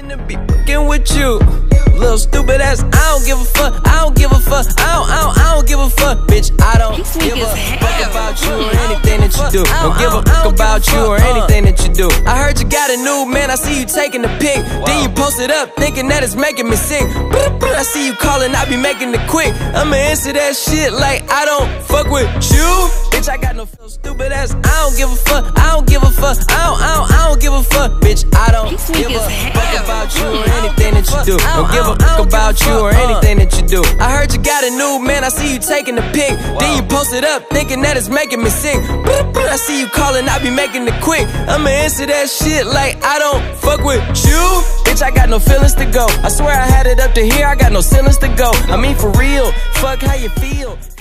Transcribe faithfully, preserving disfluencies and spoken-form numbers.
shouldn't be fucking with you. Little stupid ass, I don't give a fuck, I don't give a fuck, I don't, I don't, I don't give a fuck, bitch, I don't give a fuck about you or anything that you do. Don't give a fuck about you or anything that you do. I heard you got a new man, I see you taking the pic, then you post it up, thinking that it's making me sick. I see you calling, I be making it quick. I'ma answer that shit like I don't fuck with you. Bitch, I got no stupid ass, I don't give a fuck, I don't give a fuck, I don't, I don't, I don't give a fuck, bitch, I don't give a fuck about you or anything that you do. Don't give a fuck about you or anything that you do. I heard you got a new man, I see you taking the pic, then you post it up, thinking that it's making me sick. I see you calling, I be making it quick. I'ma answer that shit like I don't fuck with you. Bitch, I got no feelings to go. I swear I had it up to here, I got no ceilings to go. I mean for real, fuck how you feel.